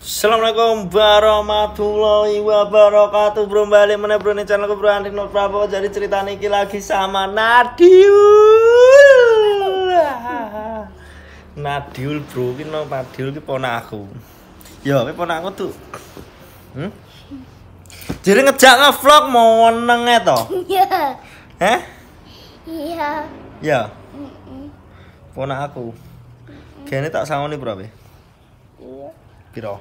Assalamualaikum warahmatullahi wabarakatuh. Bro, balik mana bro nih channelku Bro Andino Prabowo. Jadi cerita niki lagi sama Nadiul. Nadiul bro, ini no Nadiul ini ponakku. Yo, ini ponakku tuh. Jadi ngejak ngevlog mau nenge toh? Iya. Heh? Iya. Ya. Ponakku. Kayaknya tak sangoni bro. Iya. Piro?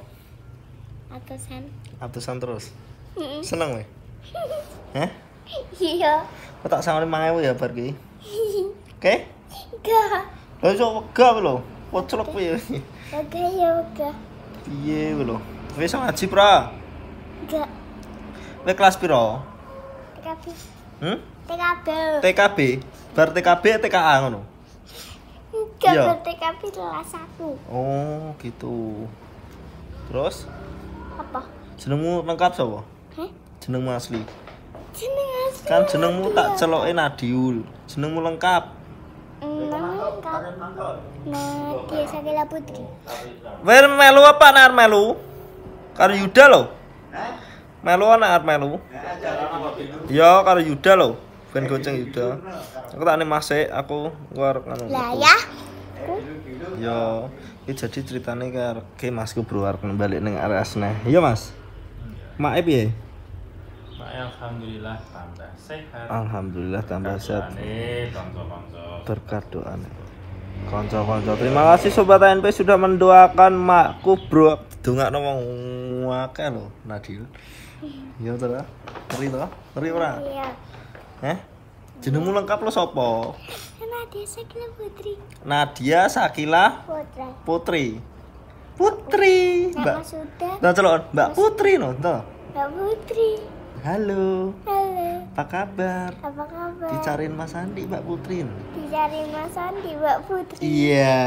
Atusan terus. Seneng weh. Heh? Iya. Kok tak sangoni 5.000 ya bar ki? Oke? Enggak. Lah iso wegah lho. Poclok piye? Enggak ya enggak. Piye lho? Wis ngaji, Pra. Enggak. Kowe kelas piro? TKB. TKB. TKB. Bar TKB TKA ngono. Enggak Iya. TKB kelas 1. Oh, gitu. Terus Apa? jenengmu lengkap sapa? Heh? Jenengmu asli. Jeneng asli. Kan jenengmu tak celoke Nadiul. Jenengmu lengkap. Lengkap. Nadia Sakila Putri. Wer melu apa nar melu? Karo Yuda lho. Melu ana arep melu. Ya karo Yuda lho. Ben goceng Yuda. Aku tak masik, aku arep ngono. Lah ya. Yo, iki jadi ceritane karo ke Masku Bro arep balik ning RS neh. Iya Mas. Mak piye? Mak alhamdulillah tambah sehat. Alhamdulillah tambah sehat. Kanca-kanca. Berkat doane. Kanca-kanca. Terima kasih sobat ANP sudah mendoakan makku Bro. Dongakno wong akeh lho, Nadil. Iya to, ngeri to? Ngeri ora? Iya. Heh? Jenengmu lengkap lo sapa? Nadia Sakila Putri. Nadia Sakila Putra. Putri. Putri. Nama sudah. Nah, celok Mbak Putri no, toh. Mbak Putri. Halo. Halo. Apa kabar? Apa kabar? Dicariin Mas Andi, Mbak Putri. Dicari Mas Andi, Mbak Putri. Iya.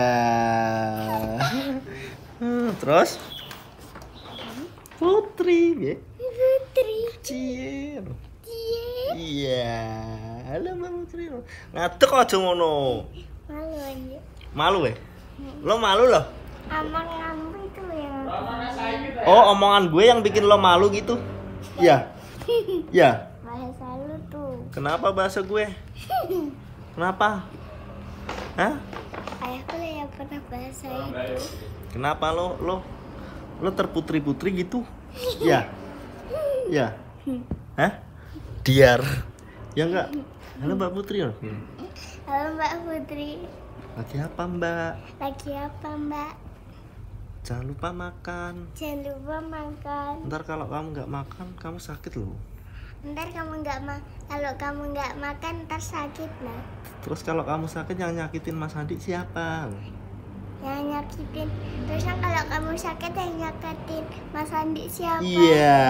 Terus? Putri, ya. Putri. Cier. Cie. Iya. Halo Mbak Putri. Ngadeg aja ngono. Malu aja. Malu Lo malu loh. Amang itu ya. Oh, omongan gue yang bikin lo malu gitu. Iya. Ya. Bahasa lu tuh. Kenapa bahasa gue? Kenapa? Hah? Ayahku lah yang pernah bahasa itu. Kenapa lo terputri-putri gitu? Ya. Ya. Hah? Diar. Ya enggak? Halo Mbak Putri loh. Halo Mbak Putri. Lagi apa Mbak? Lagi apa Mbak? Jangan lupa makan. Jangan lupa makan. Ntar kalau kamu nggak makan, kamu sakit loh. Ntar kalau kamu nggak makan ntar sakit lah. Terus kalau kamu sakit yang nyakitin Mas Andi siapa? Yang nyakitin. Terus yang kalau kamu sakit yang nyakitin Mas Andi siapa? Iya.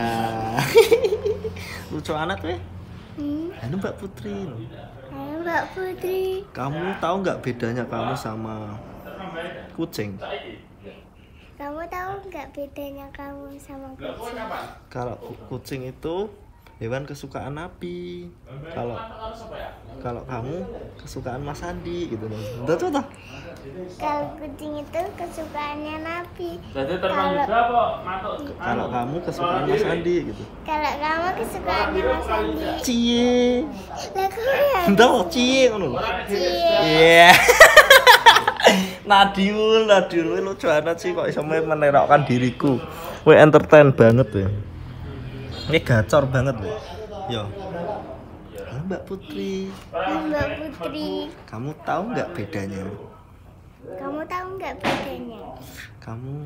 Lucu anak weh. Halo Mbak Putri. Halo Mbak Putri. Kamu tahu nggak bedanya kamu sama kucing? Kamu tahu nggak bedanya kamu sama kucing? Kalau kucing itu hewan kesukaan Nabi. Kalau kamu kesukaan Mas Andi gitu loh. Betul toh? Kalau kucing itu kesukaannya Nabi. Jadi terbang juga apa? Matuk. Kalau kamu kesukaan Mas Andi gitu. Kalau kamu kesukaannya Mas Andi. Cie. Lah kok ya? Entah cie ngono lho. Cie. Iya. Nadiul lucu banget sih kok iso menerokkan diriku. Weh entertain banget ya. Ini gacor banget ya. Yo. Halo Mbak Putri. Mbak Putri. Kamu tahu nggak bedanya? Kamu tahu nggak bedanya? Kamu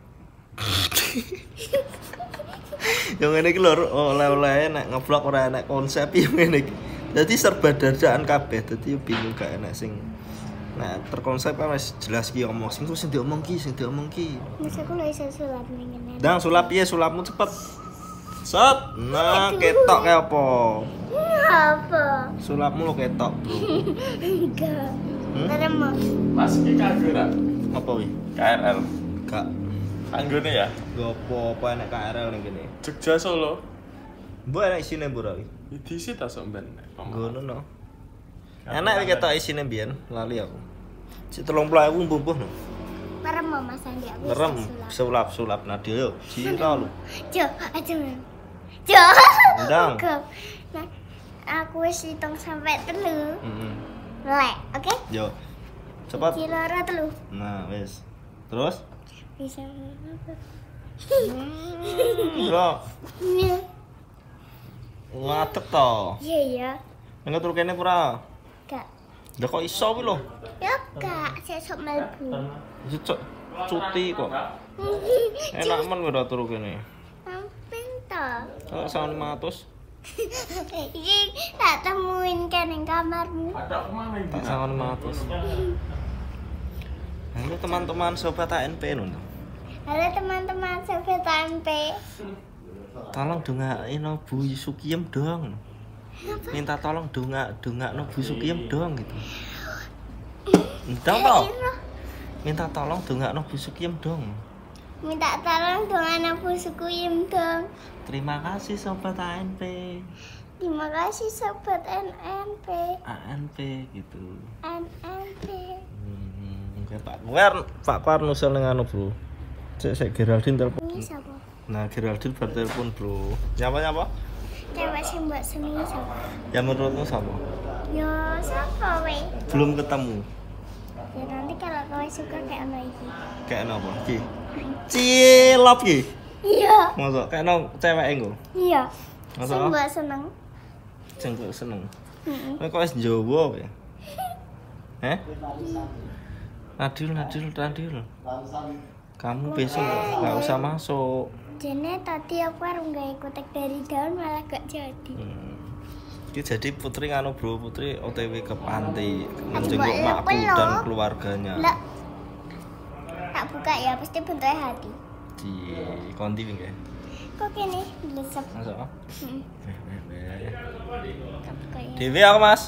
yang ini iki lho oleh-oleh nek ngevlog ora enak konsep yang ngene iki. Dadi serba dadakan kabeh, dadi bingung gak enak sing nah terkonsep kan wis jelas ki omong sing diomong ki. Mas aku lo iso sulap ning ngene. Dang sulap piye sulapmu cepet. Set. Nah, ketok kayak apa? Apa? Sulapmu lo ketok, Bro. Enggak. Terima. Mas iki kanggo ra? Apa wi? KRL. Gak Kanggone ya? gopo apa enak KRL ning kene. Jogja Solo. Mbok enak isine mbok ra wi? Disi ta sok ben. Ngono no. Enak iki ketok isine mbiyen, lali aku. Cek 30.000 mbuh no. Merem mau Mas Andi. Merem, sulap Nadil yuk. Cira lu. Jo, aja men. Jo. Ndang. Nah, aku wis hitung sampai 3. Heeh. Lek, oke? Yo. Cepat. Siji loro 3. Nah, wis. Terus? Bisa. Bro, Iya. ngadeg to. Iya ya. Enggak turu kene pura. Gak. Lah kok iso kuwi lho? Ya gak, sesuk mlebu. Cuk, cuti kok. Enak men ora turu kene. Samping to. Kok 500? Iki tak temuin kan ning kamarmu. Ada kemana ini? Tak 500. Halo teman-teman sobat ANP nun. Halo teman-teman sobat ANP. Tolong dongain no Bu Sukiem dong. Minta tolong dongakno Bu Sukiem dong gitu. Entah toh. Minta tolong dongakno Bu Sukiem dong. Minta tolong dong anak busuku dong. Terima kasih sobat ANP. Terima kasih sobat ANP. ANP gitu. ANP. Oke Pak Parnusel ning anu, Bro. Sik Geraldine telepon. Ini siapa? Nah, Geraldine bar telepon, Bro. Nyapa? Cewek sing mbok senengi siapa? Ya menurutmu siapa? Yo, siapa we? Belum ketemu. Ya nanti kalau kau suka kayak apa iki? Kayak apa? Ki. Cilop ki. Iya. Masa kayak cewek engko. Iya. Masa? Sing mbok seneng. Sing kok seneng. Heeh. Kowe kok wis njowo ya? Nadil. Kamu besok nggak usah masuk. Jene tadi aku arep gawe kotek dari daun malah gak jadi. Ini jadi Putri nganu bro, Putri OTW ke pantai menjenguk Coba makku lepel dan loh. keluarganya. Lah. Tak buka ya, pasti bentuknya hati. Di konti ya. Kok kene blesep. Masuk. Heeh. Tak buka ya. Dewi aku mas.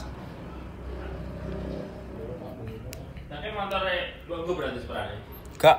Tapi motornya gua berarti sebenarnya. Gak.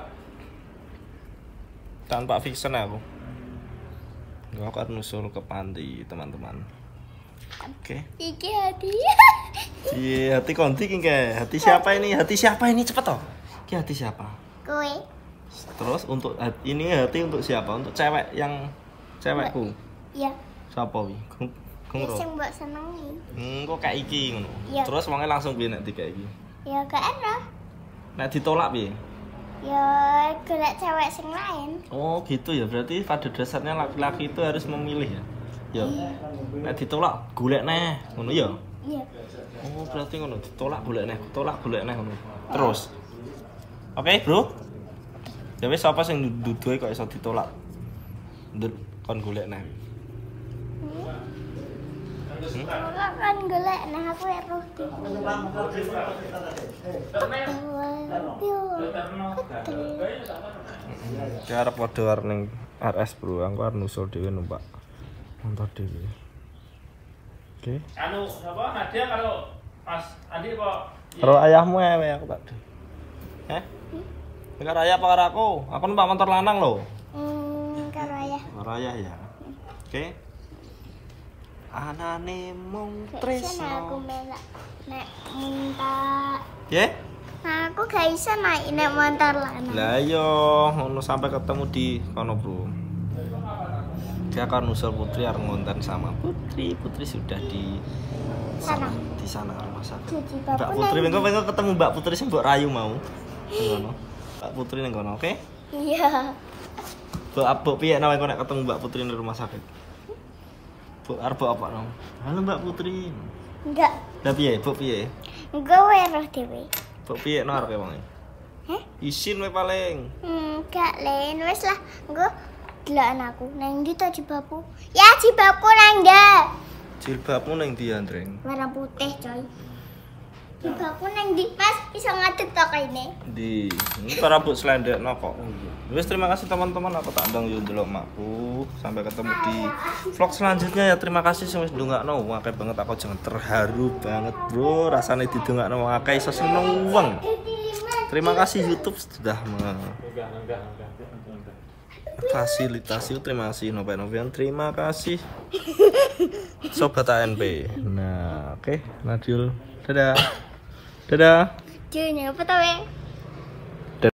Tanpa fiction aku. Gak akan nusul ke pantai teman-teman. Oke. Iki hati. Iya, hati konti ki kayak. Hati siapa ini? Hati siapa ini? Cepet toh. Ki hati siapa? Kowe. Terus untuk ini hati untuk siapa? Untuk cewek yang cewekku. Iya. Siapa wi? Kungro. Sing mbok senengi. Kok kayak iki ngono. Iya. Terus wonge langsung piye nek dikayak iki? Ya gak enak. Nek ditolak piye? Ya golek cewek sing lain. Oh, gitu ya. Berarti pada dasarnya laki-laki itu harus memilih ya. Ya. Nek ditolak golek neh, ngono ya. Iya. Oh, berarti ngono, ditolak golek neh, ngono. Terus. Oke, Bro. Ya wis apa sing duduhe kok iso ditolak? Kon golek neh. Kok kan golek nah aku eruh di. Ki arep padha arep ning RS, Bro. Aku arep nusul dhewe numpak motor dhewe. Oke. Anu apa Nadia kalau Mas Andi kok Karo ayahmu ewe aku tak. Karo ayah apa karo aku? Aku numpak motor lanang lho. Karo ayah. Karo ayah ya. Oke. Anane mung Gak iso nah aku tresno. melak nek muntak. Ye? Nah aku gak iso naik nek motor lanang. Lah yo ngono sampai ketemu di kono, Bro. Dia akan nusul Putri arep ngonten sama Putri. Putri sudah di Sana. Di sana rumah sakit. Cuci Mbak bapak Putri nang- mengko ketemu Mbak Putri sing mbok rayu mau. Ning kono. Mbak Putri ning kono, oke? Iya. Mbok piye nek nek ketemu Mbak Putri di rumah sakit? Bu arep apa no? Halo Mbak Putri. Enggak. Lah piye? Bu piye? Enggak weruh dhewe. Bu piye no arep wonge? Heh? Isin wae paling. Enggak len wis lah. Engko delokan aku nang ndi to jilbabku? Ya jilbabku nang ndi? Jilbabmu ning ndi, Andreng? Warna putih, coy. Jilbabku nang ndi? Mas iso ngadeg to kene. Di ini para bu selendekno kok. Wis terima kasih teman-teman, aku tak ndang yo ndelok makku. Sampai ketemu di vlog selanjutnya ya. Terima kasih sing wis ndongakno. Akeh banget aku jangan terharu banget, Bro. Rasane didongakno akeh iso seneng wong. Terima kasih YouTube sudah fasilitasi. Terima kasih Novian. Terima kasih Sobat ANP. Nah, oke, Nadil. Dadah. Jangan apa to, we?